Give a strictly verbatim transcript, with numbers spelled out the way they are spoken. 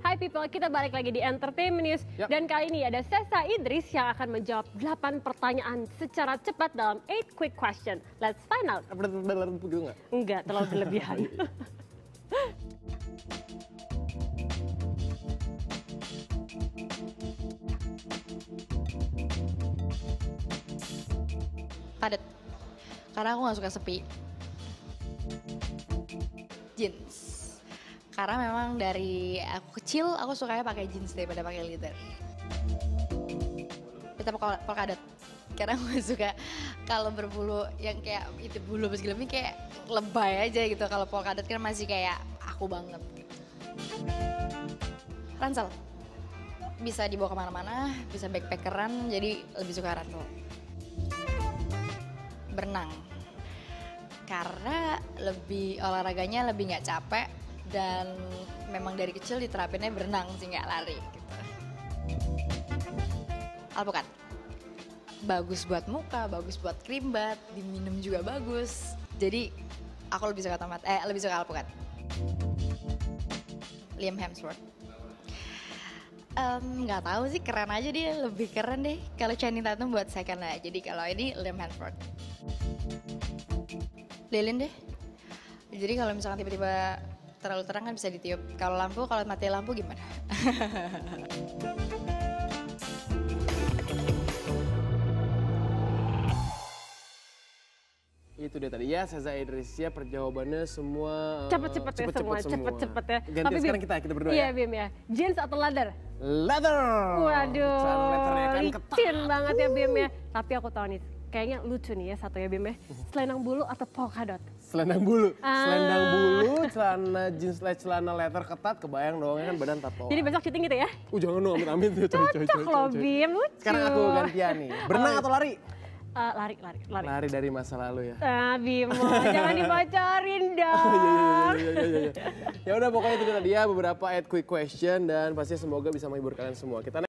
Hai people, kita balik lagi di Entertainment News. Yep. Dan kali ini ada Sesa Idris yang akan menjawab delapan pertanyaan secara cepat dalam eight quick question. Let's find out. Enggak? Enggak, terlalu berlebihan. Padat, karena aku gak suka sepi. Jeans, karena memang dari aku kecil aku sukanya pakai jeans daripada pakai leather. Pita polkadot, karena aku gak suka kalau berbulu yang kayak itu bulu segala kayak lebay aja gitu. Kalau polkadot kan masih kayak aku banget. Gitu. Ransel, bisa dibawa kemana-mana, bisa backpackeran, jadi lebih suka ransel. Berenang, karena lebih olahraganya lebih nggak capek dan memang dari kecil diterapinnya berenang sih nggak lari gitu. Alpukat, bagus buat muka, bagus buat krimbat, diminum juga bagus. Jadi aku lebih suka tomat, eh lebih suka alpukat. Liam Hemsworth, nggak um, tahu sih, keren aja dia, lebih keren deh. Kalau Channing Tatum buat second lah, jadi kalau ini Liam Hemsworth. Lilin deh. Jadi kalau misalkan tiba-tiba terlalu terang kan bisa ditiup. Kalau lampu, kalau mati lampu gimana? Itu dia tadi ya, Sesa Idris ya, perjawabannya semua cepet-cepet ya semua, cepet-cepet ya. Ganti Tapi sekarang kita, kita berdua iya, ya. Iya Bim ya, jeans atau leather? Leather! Waduh, licin banget ya Bim ya. Tapi aku tahu nih, kayaknya lucu nih ya satu ya Bim ya. Selendang bulu atau polkadot? Selendang bulu, ah. selendang bulu, celana jeans, celana leather ketat, kebayang doang kan badan tato. Jadi besok syuting gitu ya? Uh jangan dong, amit-amit. Cocok loh Bim, lucu. Sekarang aku gantian nih, berenang atau lari? Uh, lari, lari, lari. Lari dari masa lalu ya. Ah, Bimo, jangan dibocorin dong. Iya, iya, iya, iya. Ya udah pokoknya itu tadi ya beberapa eight quick question dan pasti semoga bisa menghibur kalian semua. Kita